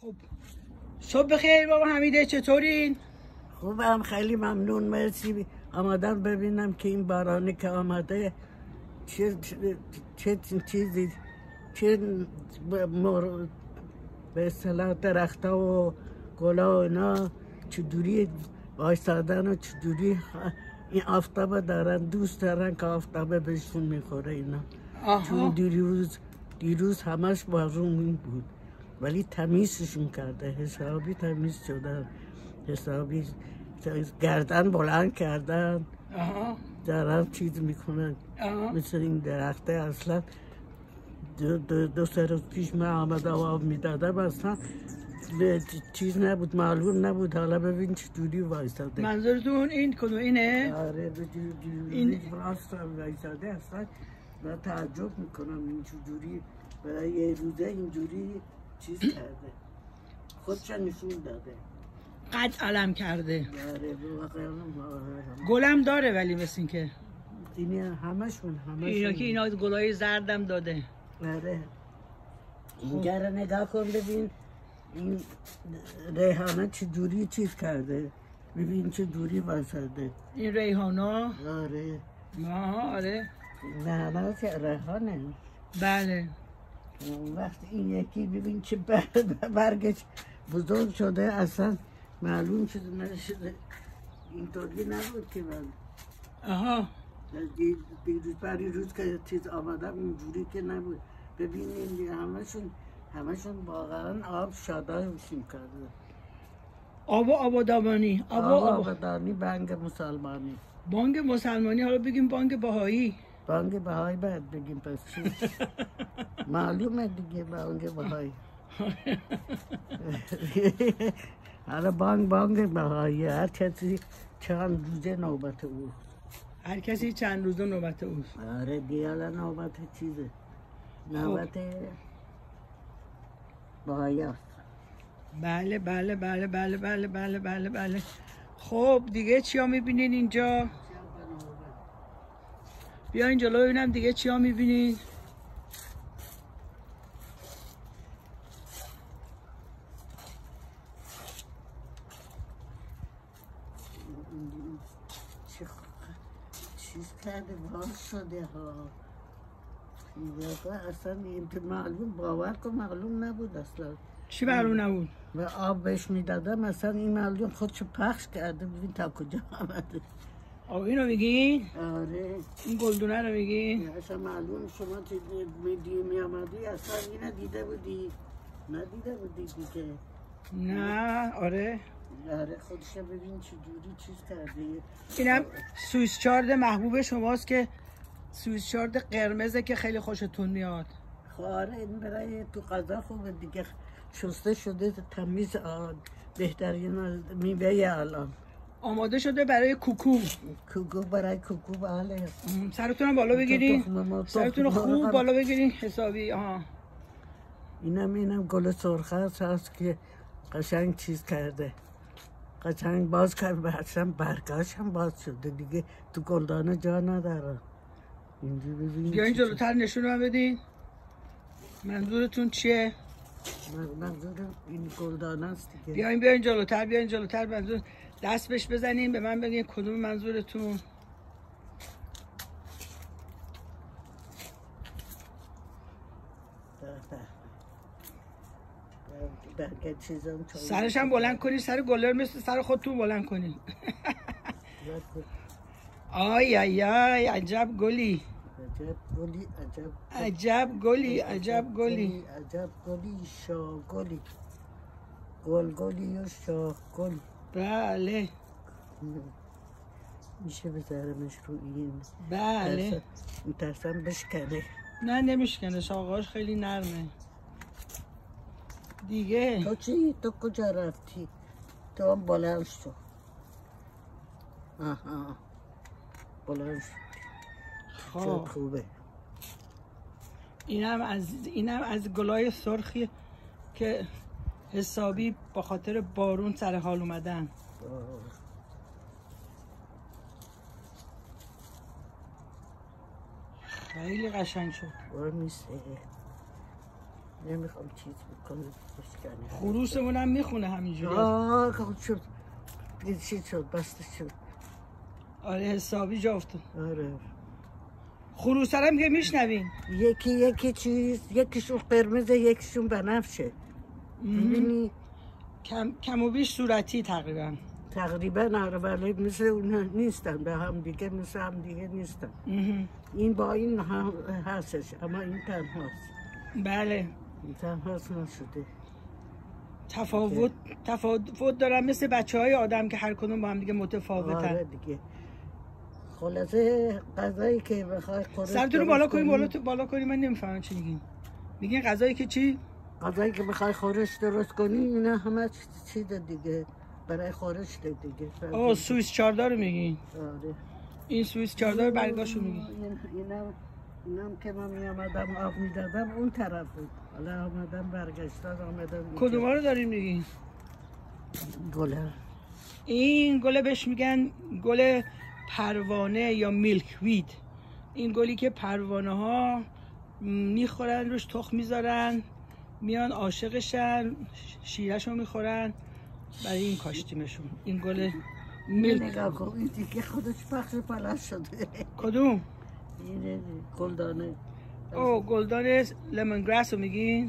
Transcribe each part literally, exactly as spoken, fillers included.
خب صبح بخیر بابا حمیده، چطورین؟ خوبم، خیلی ممنون، مرسی. آمدم ببینم که این بارانی که آمده چه چه چیزی چه مر... به اصطلاح درخت‌ها و گلا و اینا چجوری وایسادن و چجوری این آفتاب دارن، دوست دارن که آفتاب بهشون میخوره اینا. آها. چون دیروز دیروز همش بارون بود ولی تمیزشون کرده، حسابی تمیز شدن، حسابی گردن بلند کردن. آها. دارن چیز میکنن. آها. مثل این درخته اصلا دو, دو, دو سه روز پیش من آمده و آب میدادم اصلا چیز نبود، معلوم نبود. حالا ببین چجوری وایساده. منظورتون این کدوم اینه؟ آره به این راست وایساده. اصلا من تعجب میکنم این چجوری برای یه روزه اینجوری چیز کرده، خودش نشون داده، قد علم کرده. آره گلم داره ولی مثل این که اینی همشون همشون اینا که اینا گلای زردم داده. آره اینجا رو نگاه کن ببین این ریحانه چجوری چیز کرده، ببین چجوری واسده این ریحانا. آره ما آره نه نه ریحانه. بله وقتی این یکی ببین چه برگش بزرگ شده، اصلا معلوم شده نشده، اینطوری نبود که من. آها دیروز بری روز که چیز آمدم اینجوری که نبود. ببینید همشون همشون واقعا آب شادایشون کرده. آب و آبادانی. آب و آبادانی. بانگ مسلمانی. بانگ مسلمانی. حالا بگیم بانگ بهایی. بانگ بهایی باید بگیم پس چی؟ معلومه دیگه بانگ بهایی. حالا بانگ بانگ بهایی. هر کسی چند روزه نوبت او. هر کسی چند روزه نوبت او. آره دیگه حالا نوبت چیزه، نوبت بهایی است. بله بله بله بله بله بله بله بله. خب دیگه چیا میبینین اینجا؟ بیاین جلو ببینم دیگه چیا میبینین. چیز کرده باز شده ها. اصلا این معلوم، باور کن معلوم نبود اصلا. چی معلوم نبود؟ و آب بهش میدادم مثلا این معلوم خودشو پخش کرده. ببین تا کجا آمده. آه اینو میگین؟ آره این گلدونه رو میگین؟ اصلا معلوم شما چی میدی میامدی اصلا اینو دیده بودی؟ ندیده بودی دیگه؟ نه آره آره خودش ببین چجوری چیز کرده. اینم سوئیس چارد محبوب شماست که سوئیس چارد قرمزه که خیلی خوشتون میاد. آره این برای تو غذا خوبه دیگه، شسته شده تمیز، بهترین میوه الان. آماده شده برای کوکو. کوکو برای کوکو بله. سرتونم بالا بگیرین، سرتون خوب بالا بگیرین حسابی. آها اینم اینم گل سرخ هست که قشنگ چیز کرده، قشنگ باز کرد، اصلا برگاش هم باز شده دیگه، تو گلدانه جا نداره. اینجا ببینید بیاین جلوتر نشون من بدین منظورتون چیه؟ منظور این گلدانه است دیگه. بیاین بیاین جلوتر، بیاین جلوتر، منظور دست بهش بزنین به من بگین کدوم منظورتون. سرش هم بلند کنی، سر گلر مثل سر خودتون بلند کنی. آی آی آی عجب گلی، عجب گلی، عجب عجب گلی، عجب گلی، عجب گلی، شاه گلی، گل گلی و شاه گلی. بله میشه بذارمش رو این؟ بله میترسم بشکنه. نه نمیشکنه، شاقاش خیلی نرمه دیگه. تو چی؟ تو کجا رفتی؟ تو هم بلند شو. آها بلند شو. خب خوبه. اینم از اینم از گلای سرخی که حسابی با خاطر بارون سر حال اومدن. خیلی قشنگ شد. وای میسه نمیخوام چیز بکنه بشکنه. خروسمون هم میخونه همینجوری. آه خود شد دید چیز شد بسته شد. آره حسابی جا افتاد. آره خروس هم که میشنوین یکی یکی چیز یکیشون قرمزه یکیشون بنفشه. میبینی کم کم و بیش صورتی تقریبا تقریبا آره ولی مثل اون نیستن به هم دیگه مثل هم دیگه نیستن. این با این هم هستش اما این تنهاست. بله این تنهاست نشده. تفاوت تفاوت دارن مثل بچه های آدم که هر کدوم با هم دیگه متفاوتن. آره دیگه. خلاصه غذایی که بخوای خورش سرتون رو بالا کنیم بالا بالا کنیم من نمیفهمم چی میگین. میگین غذایی که چی؟ غذایی که بخوای خورش درست کنی اینا همه چیز دیگه برای خورش دیگه. آه سوئیس چاردار رو میگین. آره. این سوئیس چاردار برگاشو میگین. اینا اینم که من میامدم آب میدادم اون طرف بود. حالا آمدم برگشتم آمدم. کدوما رو داریم میگین؟ گله. این گله بهش میگن گل پروانه یا میلک وید. این گلی که پروانه ها میخورن روش تخم میذارن میان عاشقشن شیرش رو میخورن برای این کاشتیمشون. این گل میلک. نگاه کن این دیگه خودش پخش پلش شده. کدوم؟ این گلدانه. اوه گلدان لیمون گراس رو میگین؟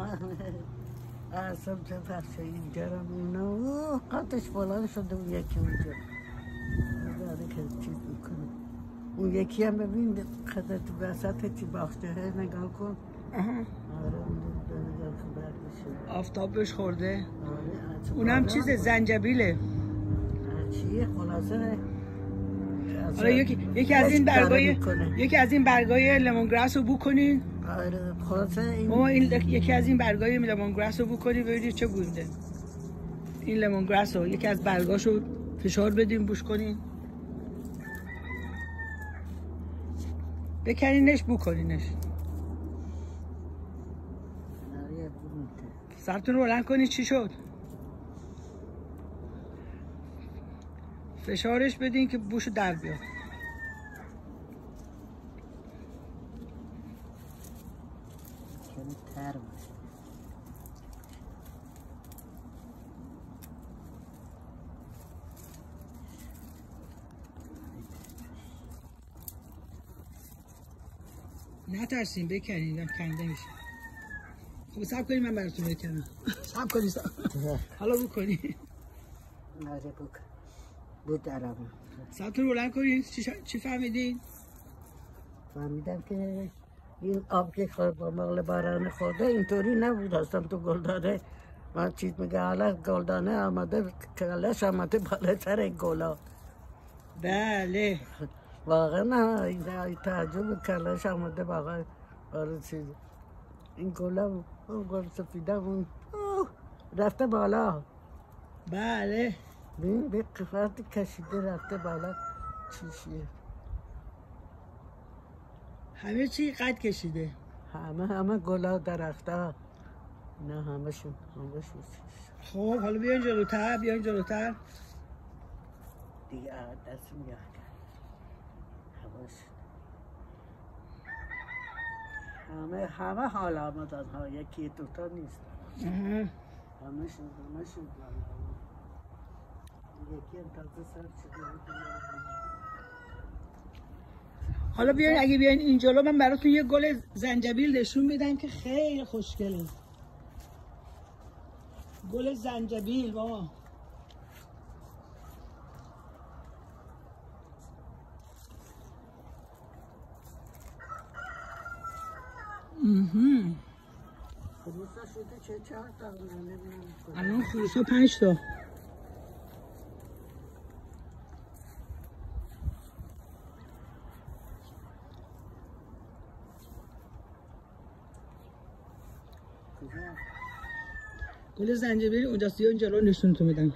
اصلا چه پخشه اینجا رو اونا قطعش بلند شده اون یکی اونجا داره که چیز میکنه. اون یکی هم ببین خدا تو وسط چی باخته نگاه کن. آره اون نگاه کن بردشه آفتابش خورده. آره اونم چیز زنجبیله. چیه خلاصه حالا یکی یکی از این برگای یکی از این برگای لیمون گراس رو بو کنین. آره خلاصه این ما این یکی از این برگای لیمون گراس رو بو کنین ببینید چه بوی میده. این لیمون گراس رو یکی از برگاشو فشار بدیم بوش کنین. بکنینش بو کنینش. سرتون رو بلند کنید چی شد؟ فشارش بدین که بوشو در بیاد. کمی تر باشه. نترسین بکنین کنده میشه. خب صبر کنید من براتون بکنم. صبر کنید حالا بو کنید. آره بو بود درم. سرتون رو بلند کنید. چی, شا... چی فهمیدین؟ فهمیدم که این آب که خورد با مغل باران خورده اینطوری نبود هستم تو گلدانه. من چیز میگه حالا گلدانه آمده کلش آمده بالا سر گلا. بله واقعا نه این تعجب کلش آمده بالا بالا چیز این گلا اون گل سفیده اون رفته بالا. بله ببین به قفرت کشیده رفته بالا. چیشیه همه چی قد کشیده. همه همه گلا درخته نه همه شون همه شون. خب حالا بیاین جلوتر بیاین جلوتر دیگه دست میاد حواس همه همه حال آمدن ها یکی دوتا نیست. همه شون همه شون یکی هم تازه سر شده. حالا بیاین اگه بیاین این جلو من براتون یه گل زنجبیل نشون میدم که خیلی خوشگله. گل زنجبیل با مهم. خروسا شده چه چهار تا الان خروسا پنج تا. گل زنجبیل اونجاست یا جلو نشونتون میدم.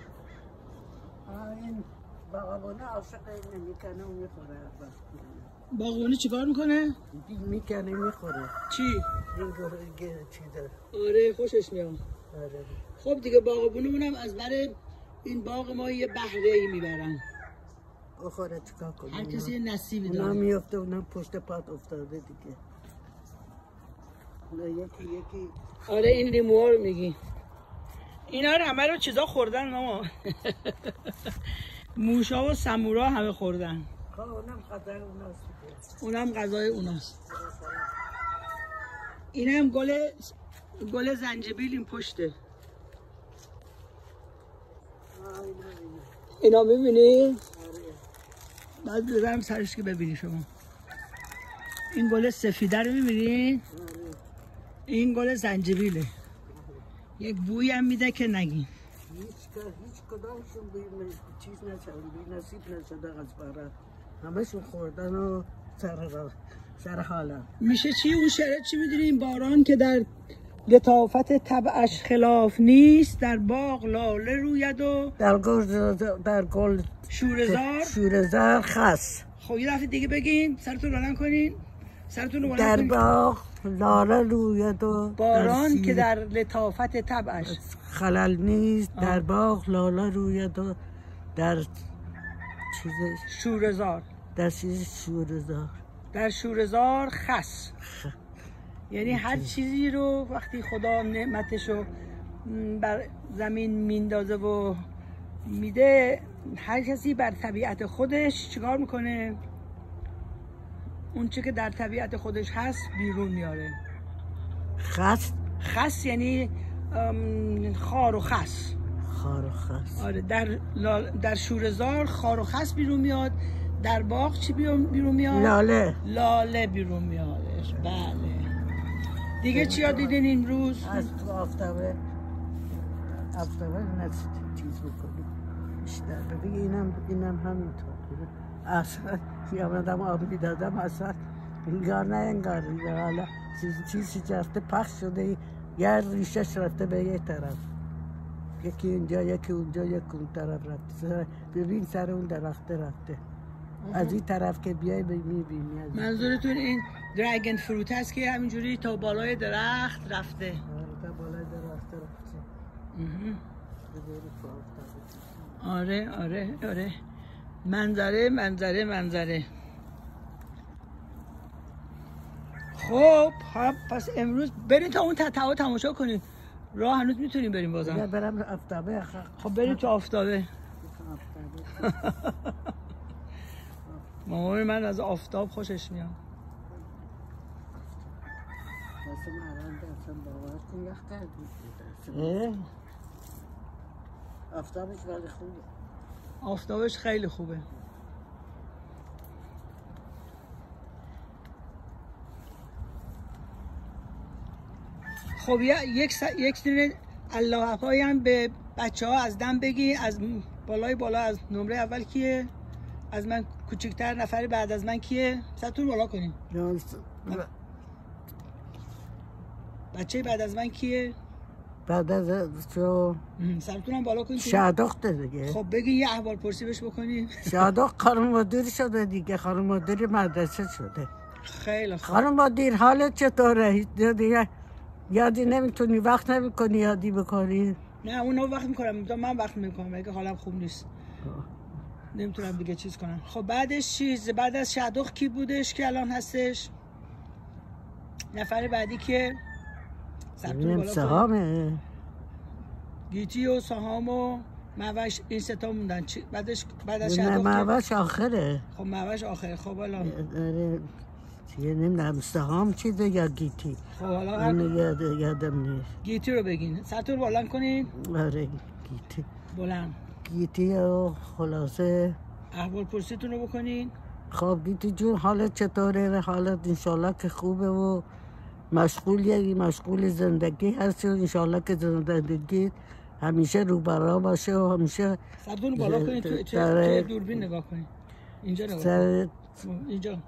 این باغبونه عاشق این میکنه و میخوره. باغبونه چیکار میکنه؟ میکنه میخوره. چی؟ این گرگه چیزه. آره خوشش میاد. آره. خب دیگه باغبونه اونم از برای این باغ ما یه بهره ای میبرن. بخوره چیکار کنه؟ هر کسی یه نصیبی داره. اونا میفته اونم پشت پات افتاده دیگه. یکی یکی آره این لیموها رو میگی. اینا رو همه رو چیزا خوردن ماما. موشا و سمورا همه خوردن. اونم غذای اوناست. اونم غذای اوناست. اینم گل گل زنجبیل این پشته. اینا میبینی؟ بعد ببرم سرش که ببینی شما. این گل سفیده رو میبینی؟ این گل زنجبیله. یک بوی هم میده که نگین. هیچ هیچ کدامشون بی چیز نشدن، بی نصیب نشدن از برات. همشون خوردن و سر سر حالا. میشه چی اون شعر چی میدونی؟ این باران که در لطافت طبعش خلاف نیست، در باغ لاله روید و در گل در گل شوره‌زار شوره‌زار خس. خب یه دفعه دیگه بگین، سرتون رو بلند کنین. سرتون رو بلند در کنین. باغ لاله روید و باران که در لطافت طبعش خلل نیست، در باغ لاله روید و در چیز شوره‌زار در چیز شوره‌زار در شوره‌زار خس. یعنی هر چیزی رو وقتی خدا نعمتشو بر زمین میندازه و میده، هر کسی بر طبیعت خودش چیکار میکنه؟ اون چی که در طبیعت خودش هست بیرون میاره. خس خس یعنی خار و خس. خار و خس. آره در در شوره‌زار خار و خس بیرون میاد، در باغ چی بیرون میاد؟ لاله. لاله بیرون میادش. بله. دیگه چیا دیدین امروز؟ از تو آفتابه آفتابه نست چیز بکنی. بیشتر ببین اینم اینم همینطور. اصلا یادم آب میدادم اصلا انگار نه انگار حالا چیزی رفته پخش شده، یه ریشش رفته به یه طرف، یکی اینجا یکی اونجا یکی اون طرف رفته. ببین سر اون درخته رفته. از این طرف که بیای میبینی. منظورتون این درگن فروت هست که همینجوری تا بالای درخت رفته؟ آره تا بالای درخت رفته. آره آره آره. منظره منظره منظره. خب خب پس امروز بریم تا اون تتعا تماشا کنیم. راه هنوز میتونیم بریم بازم. برم آفتابه. خب بریم تو آفتابه. مامان من از آفتاب خوشش میاد. آفتابش ولی خوبه. آفتابش خیلی خوبه. خب یک س... یک سری الله اکبر هم به بچه ها از دم بگی. از بالای بالا از نمره اول کیه؟ از من کوچکتر نفر بعد از من کیه؟ سرتون بالا کنین. بچه بعد از من کیه؟ بعد از تو سرتون هم بالا کنین. شادخته دیگه. خب بگی یه احوال پرسی بهش بکنین. شادخ خانم مدیر شده دیگه، خانم مدیر مدرسه شده. خیلی خوب. خانم مدیر حالت چطوره؟ دیگه یادی نمیتونی، وقت نمیکنی یادی بکنی؟ نه اونو وقت میکنم، من وقت میکنم اگه حالم خوب نیست نمیتونم دیگه چیز کنم. خب بعدش چیز بعد از شادخ کی بودش که الان هستش؟ نفر بعدی که سرتون بالا سهامه. گیتی و سهام و موش این سه تا موندن. چی بعدش بعد از نه شادخ موش آخره. خب موش آخره. خب الان یه نمیدونم سهام چیزه یا گیتی. خب حالا من یاد یادم نیست. گیتی رو بگین. سرتون بلند کنین. آره گیتی. بلند. گیتی و خلاصه احوال پرسیتون رو بکنین. خب گیتی جون حالت چطوره؟ حالت انشالله که خوبه و مشغولی مشغول زندگی هستی و انشالله که زندگی همیشه رو برا باشه و همیشه سرتون بالا کنین. تو توی دوربین نگاه کنین. اینجا نگاه کنین. اینجا.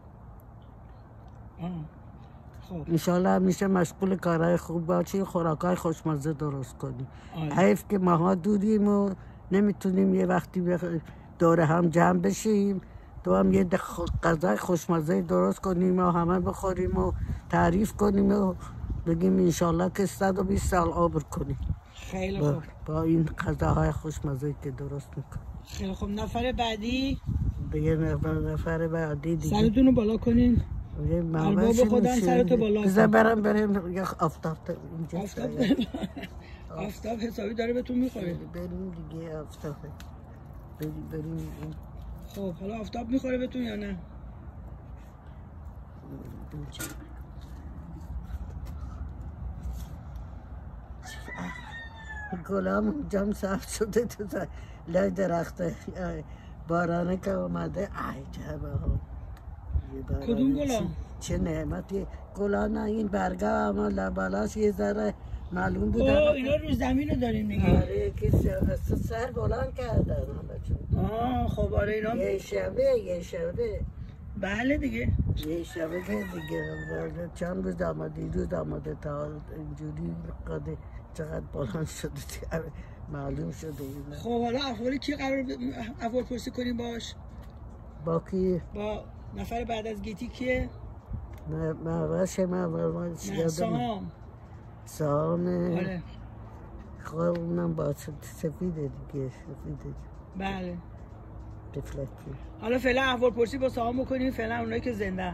خب انشالله همیشه مشغول کارهای خوب باشی، خوراکای خوشمزه درست کنی. حیف که ماها دوریم و نمیتونیم یه وقتی دور هم جمع بشیم، تو هم یه غذای خوشمزه درست کنیم و همه بخوریم و تعریف کنیم و بگیم انشالله که صد و بیست سال عمر کنیم. خیلی خوب. با این غذاهای خوشمزه که درست میکنیم. خیلی خوب. نفر بعدی. دیگه نفر بعدی دیگه. سرتون رو بالا کنین. الباب خودم سرتو بالا بذار برم بریم یا آفتاب اینجا آفتاب آفتاب حسابی داره بهتون میخوره. بریم دیگه آفتاب بریم بریم. خب حالا آفتاب میخوره بهتون یا نه؟ گلام جام سبز شده تو لای درخت بارانه که اومده. ای جبه ها کدوم گلا؟ چه نعمتی گلا. نه این برگه اما لبالاش یه ذره معلوم بود. اوه اینا رو زمین رو دارین دیگه. آره که سر بلند کردن آه خب آره اینا یه شبه یه شبه بله دیگه یه شبه که دیگه چند روز آمده روز آمده تا اینجوری قده چقدر بلند شده معلوم شده. خب حالا احوالی کی قرار احوال پرسی کنیم باش؟ با کی؟ با نفر بعد از گیتی کیه؟ مهوش مهوش سام سام آره خب اونم با سفیده دیگه سفیده. بله تفلکی. حالا فعلا احوال پرسی با سام بکنیم. فعلا اونایی که زنده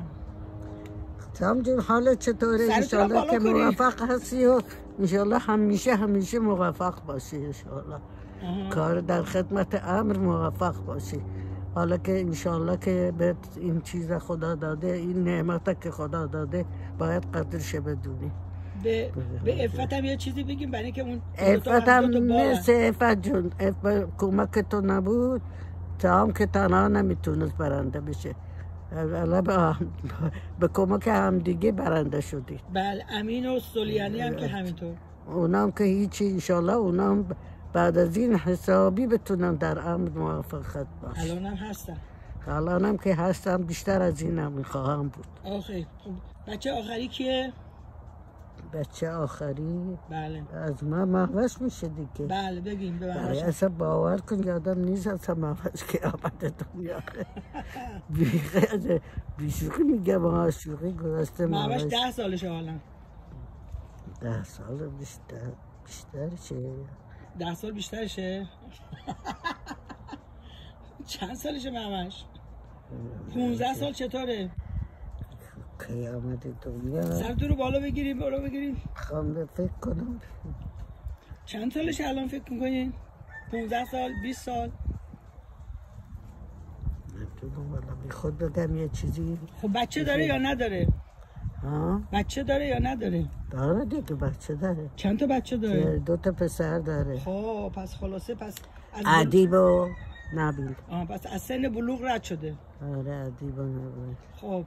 سام جون حالت چطوره؟ انشالله که موفق هستی و انشالله همیشه همیشه موفق باشی. انشالله کار در خدمت امر موفق باشی. حالا که انشالله که به این چیز خدا داده این نعمت که خدا داده باید قدرش بدونی. به به عفت هم یه چیزی بگیم برای که اون عفت هم مثل عفت جون کمک تو نبود سام که تنها نمیتونست برنده بشه. حالا به کمک هم دیگه برنده شدید. بله امین و سلیانی هم که همینطور. اونام که هیچی انشالله اونام بعد از این حسابی بتونم در امر موفقت باشم. الان هم هستم. الان هم که هستم بیشتر از این هم میخواهم بود. آخه بچه آخری کیه؟ بچه آخری؟ بله از من مهوش میشه دیگه. بله بگیم ببینم. اصلا باور کن یادم نیست اصلا مهوش که آمده دنیا. بیخیده بیشوخی میگم ها شوخی گذاشته مهوش ده سالشه حالا. ده سال بیشتر بیشتر چه؟ ده سال بیشترشه؟ چند سالشه مهوش؟ پونزده سال چطوره؟ کی آمده دنیا؟ سرتون رو بالا بگیریم بالا بگیریم. خواهم فکر کنم. چند سالشه الان فکر میکنین؟ پونزده سال؟ بیست سال؟ نمیدونم والا بی خود بگم یه چیزی. خب بچه داره یا نداره؟ ها؟ بچه داره یا نداره؟ داره دیگه بچه داره. چند تا بچه داره؟ دو تا پسر داره. خب پس خلاصه پس ادیب و نبیل. آه پس از سن بلوغ رد شده. آره ادیب و نبیل. خب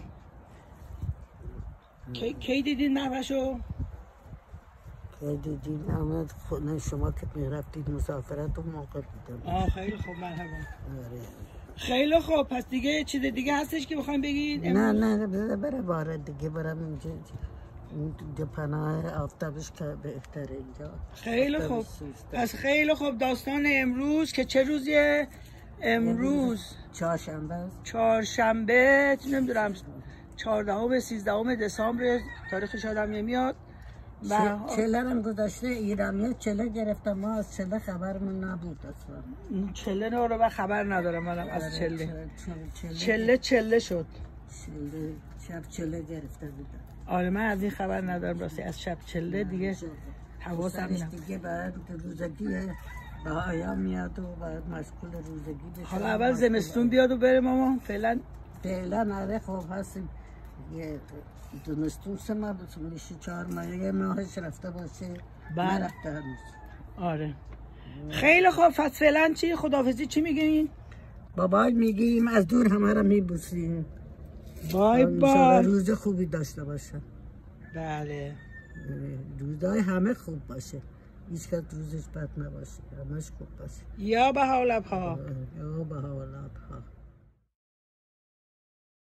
کی کی دیدین مهوشو؟ کی دیدین؟ آمد خونه شما که میرفتید مسافرت اون موقع دیدم. آه خیلی خوب مرحبا. آره. خیلی خوب پس دیگه چیز دیگه هستش که بخوایم بگین؟ نه نه بذار بره باره دیگه برم اینجا اینجا پناه آفتابش که بهتره اینجا. خیلی خوب پس خیلی خوب داستان امروز که چه روزیه؟ امروز چهارشنبه است. چهارشنبه نمیدونم چهاردهم سیزدهم دسامبر تاریخش آدم نمیاد. و چله هم گذاشته ایرانی چله گرفتم ما از چله خبرمون نبود اصلا. چله نه رو خبر ندارم منم از چله. چله چله شد. چله شب چله گرفته بودم. آره من از این خبر ندارم راستی از شب چله دیگه حواسم نبود. دیگه بعد روزگی بهایا میاد و بعد مشغول روزگی بشه. حالا اول زمستون بیاد و بره ماما فعلا. فعلا آره خوب هستیم. یه دونستون سه ماه میشه چهار ماه یه ماهش رفته باشه. بله نرفته هنوز. آره خیلی خوب پس فعلا چی خداحافظی چی میگین؟ بابای میگیم از دور همه را میبوسیم. بای بای. روز خوبی داشته باشه. بله روزای همه خوب باشه. هیچ کس روزش بد نباشه. همش خوب باشه. یا بهاءالابها. یا بهاءالابها.